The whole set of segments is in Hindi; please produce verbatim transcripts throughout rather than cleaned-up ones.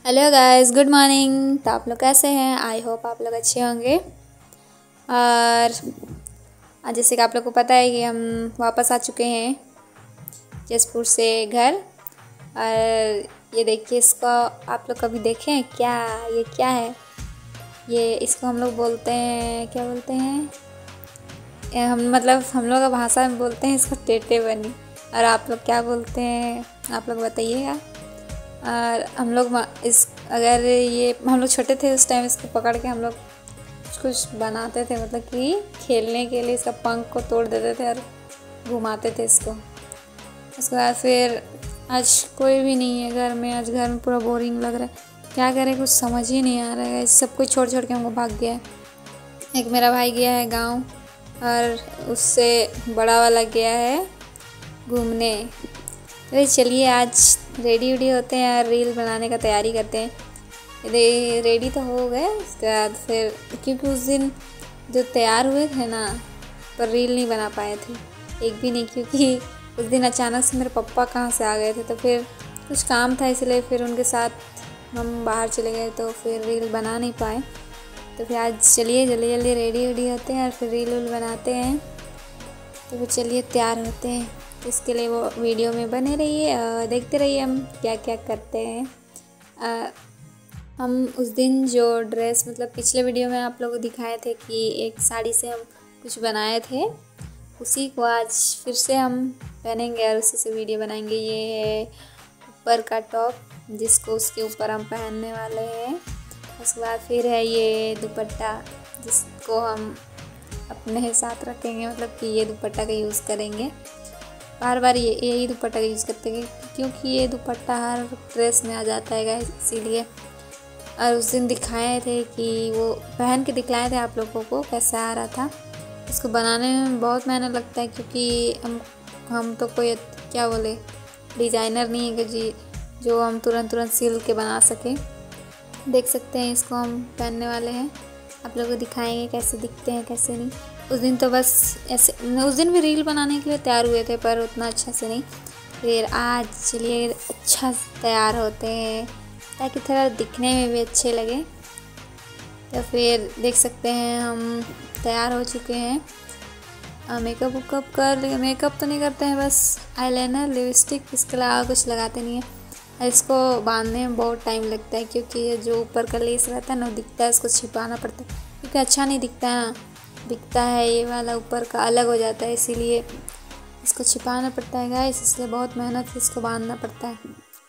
Hello guys, good morning. तो आप लोग कैसे हैं? आई होप आप लोग अच्छे होंगे। और आज जैसे कि आप लोग को पता है कि हम वापस आ चुके हैं जसपुर से घर। और ये देखिए, इसको आप लोग कभी देखे हैं क्या? ये क्या है? ये इसको हम लोग बोलते हैं, क्या बोलते हैं ये हम मतलब हम लोग भाषा में बोलते हैं इसको टेटे बनी। और आप लोग क्या बोलते हैं आप लोग बताइएगा। और हम लोग इस अगर ये हम लोग छोटे थे उस टाइम इसको पकड़ के हम लोग कुछ कुछ बनाते थे, मतलब कि खेलने के लिए इसका पंख को तोड़ देते थे और घुमाते थे इसको। उसके बाद फिर आज कोई भी नहीं है घर में। आज घर में पूरा बोरिंग लग रहा है, क्या करें कुछ समझ ही नहीं आ रहा है। सब कुछ छोड़ छोड़ के हमको भाग गया है। एक मेरा भाई गया है गाँव और उससे बड़ा वाला गया है घूमने। तो चलिए आज रेडी वेडी होते हैं और रील बनाने का तैयारी करते हैं। रे, रेडी तो हो गए। उसके बाद फिर क्योंकि उस दिन जो तैयार हुए थे ना, पर रील नहीं बना पाए थे एक भी नहीं, क्योंकि उस दिन अचानक से मेरे पापा कहाँ से आ गए थे तो फिर कुछ काम था, इसलिए फिर उनके साथ हम बाहर चले गए तो फिर रील बना नहीं पाए। तो फिर आज चलिए जल्दी जल्दी रेडी वेडी होते हैं और फिर रील वील बनाते हैं। तो फिर चलिए तैयार होते हैं। इसके लिए वो वीडियो में बने रहिए और देखते रहिए हम क्या क्या करते हैं। आ, हम उस दिन जो ड्रेस मतलब पिछले वीडियो में आप लोगों को दिखाए थे कि एक साड़ी से हम कुछ बनाए थे, उसी को आज फिर से हम पहनेंगे और उसी से वीडियो बनाएंगे। ये है ऊपर का टॉप जिसको उसके ऊपर हम पहनने वाले हैं। उसके बाद फिर है ये दुपट्टा जिसको हम अपने साथ रखेंगे, मतलब कि ये दुपट्टा का यूज़ करेंगे बार बार। ये यही दुपट्टा का यूज़ करते हैं क्योंकि ये दुपट्टा हर ड्रेस में आ जाता है गाइस, इसीलिए। और उस दिन दिखाए थे कि वो पहन के दिखलाए थे आप लोगों को कैसा आ रहा था। इसको बनाने में बहुत मेहनत लगता है क्योंकि हम हम तो कोई क्या बोले डिज़ाइनर नहीं है कि जी जो हम तुरंत तुरंत सिल के बना सकें। देख सकते हैं इसको हम पहनने वाले हैं, आप लोगों को दिखाएंगे कैसे दिखते हैं कैसे नहीं। उस दिन तो बस ऐसे, उस दिन भी रील बनाने के लिए तैयार हुए थे पर उतना अच्छा से नहीं। फिर आज चलिए अच्छा से तैयार होते हैं ताकि थोड़ा दिखने में भी अच्छे लगे। तो फिर देख सकते हैं हम तैयार हो चुके हैं। मेकअप वुकअप कर लिए, मेकअप तो नहीं करते हैं, बस आईलाइनर लिपस्टिक, इसके अलावा कुछ लगाते नहीं हैं। और इसको बांधने में बहुत टाइम लगता है क्योंकि जो ऊपर का लेस रहता है ना वो दिखता है, इसको छिपाना पड़ता है क्योंकि अच्छा नहीं दिखता है ना, दिखता है ये वाला ऊपर का अलग हो जाता है, इसीलिए इसको छिपाना पड़ता है गाइस। इसलिए बहुत मेहनत से इसको बांधना पड़ता है।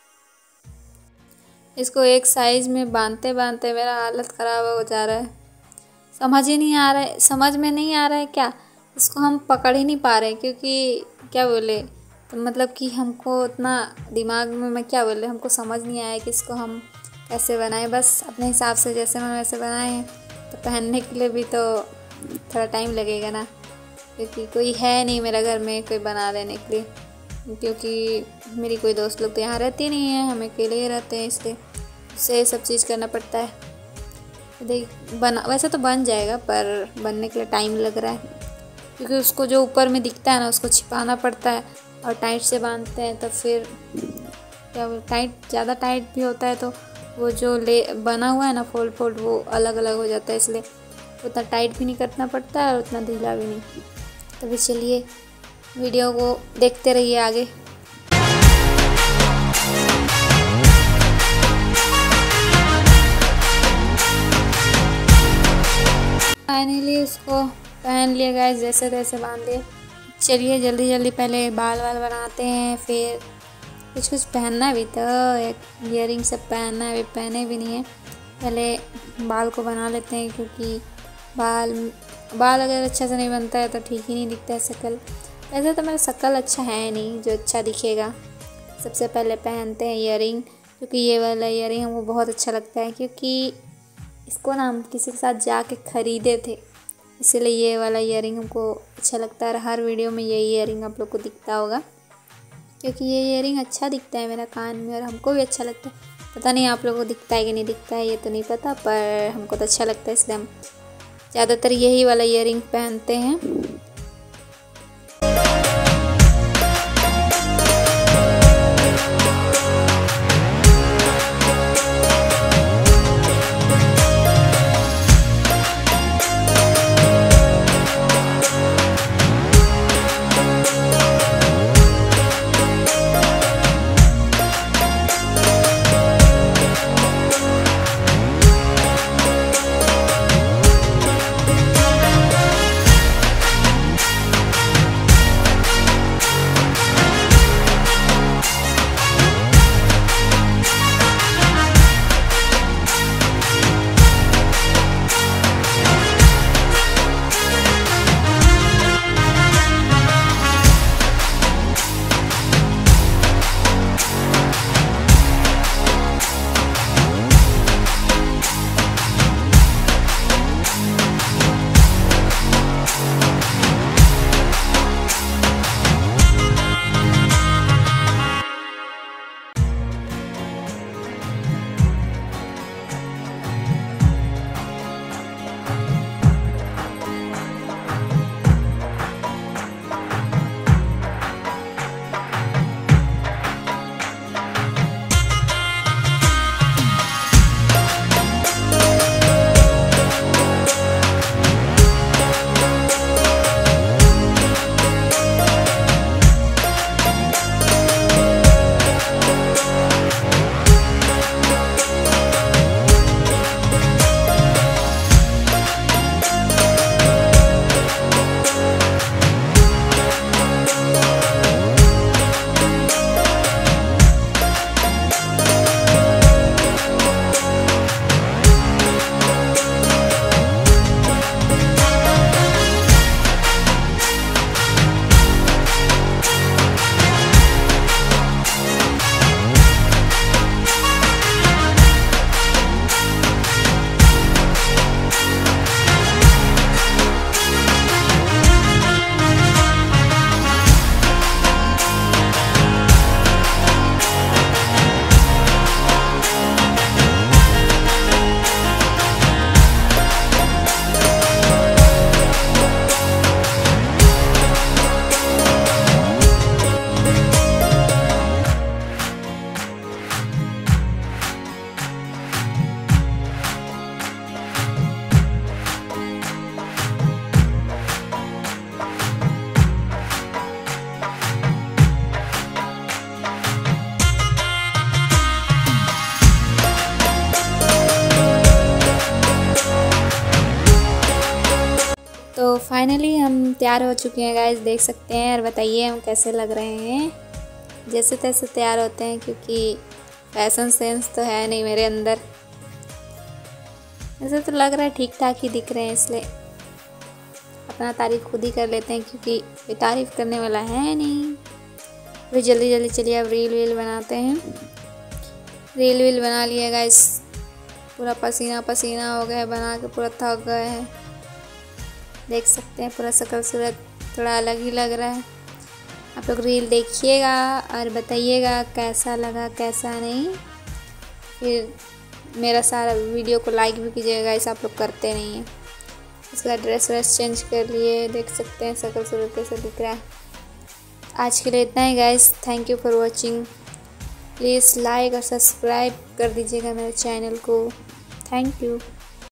इसको एक साइज में बांधते बांधते मेरा हालत ख़राब हो जा रहा है। समझ ही नहीं आ रहा है, समझ में नहीं आ रहा है क्या, इसको हम पकड़ ही नहीं पा रहे क्योंकि क्या बोले तो मतलब कि हमको उतना दिमाग में मैं क्या बोले हमको समझ नहीं आया कि इसको हम कैसे बनाएं। बस अपने हिसाब से जैसे मैं वैसे बनाए हैं। तो पहनने के लिए भी तो थोड़ा टाइम लगेगा ना, क्योंकि कोई है नहीं मेरा घर में कोई बना देने के लिए, क्योंकि मेरी कोई दोस्त लोग तो यहाँ रहती नहीं है, हम अकेले ही रहते हैं, इसलिए उससे सब चीज़ करना पड़ता है। देख बना वैसे तो बन जाएगा पर बनने के लिए टाइम लग रहा है क्योंकि उसको जो ऊपर में दिखता है ना उसको छिपाना पड़ता है और टाइट से बांधते हैं। तो फिर क्या टाइट ज़्यादा टाइट भी होता है तो वो जो ले बना हुआ है ना फोल्ड फोल्ड वो अलग अलग हो जाता है, इसलिए उतना टाइट भी नहीं करना पड़ता है और उतना ढीला भी नहीं। तो फिर चलिए वीडियो को देखते रहिए आगे। फाइनली उसको पहन लिया गाइस, जैसे तैसे बांध लिए। चलिए जल्दी जल्दी पहले बाल वाल बनाते हैं, फिर कुछ कुछ पहनना भी तो एक ईयरिंग सब पहनना है, अभी पहने भी नहीं है। पहले बाल को बना लेते हैं क्योंकि बाल बाल अगर अच्छा से नहीं बनता है तो ठीक ही नहीं दिखता है शक्ल। वैसे तो मेरा शक्ल अच्छा है नहीं जो अच्छा दिखेगा। सबसे पहले पहनते हैं ईयरिंग, क्योंकि ये वाला ईयरिंग हमको बहुत अच्छा लगता है क्योंकि इसको ना हम किसी के साथ जाके ख़रीदे थे, इसीलिए ये वाला ईयरिंग हमको अच्छा लगता है। हर वीडियो में ये ईयरिंग आप लोग को दिखता होगा क्योंकि ये ईयरिंग अच्छा दिखता है मेरा कान में और हमको भी अच्छा लगता है। पता नहीं आप लोगों को दिखता है कि नहीं दिखता है ये तो नहीं पता, पर हमको तो अच्छा लगता है, इसलिए हम ज़्यादातर यही वाला ईयरिंग पहनते हैं। फाइनली हम तैयार हो चुके हैं गाइस, देख सकते हैं। और बताइए हम कैसे लग रहे हैं। जैसे तैसे तैयार होते हैं क्योंकि फैशन सेंस तो है नहीं मेरे अंदर। ऐसे तो लग रहा है ठीक ठाक ही दिख रहे हैं, इसलिए अपना तारीफ़ खुद ही कर लेते हैं क्योंकि कोई तारीफ़ करने वाला है नहीं। फिर जल्दी जल्दी चलिए अब रील वील बनाते हैं। रील वील बना लिया गाइस, पूरा पसीना पसीना हो गया है, बना के पूरा थक गए हैं। देख सकते हैं पूरा शक्ल सूरत थोड़ा अलग ही लग रहा है। आप लोग रील देखिएगा और बताइएगा कैसा लगा कैसा नहीं। फिर मेरा सारा वीडियो को लाइक भी कीजिएगा गाइस, आप लोग करते नहीं हैं। इसका ड्रेस व्रेस चेंज कर लिए, देख सकते हैं शक्ल सूरत कैसे दिख रहा है। आज के लिए इतना ही guys, thank you for watching. Please like और सब्सक्राइब कर दीजिएगा मेरे चैनल को। Thank you.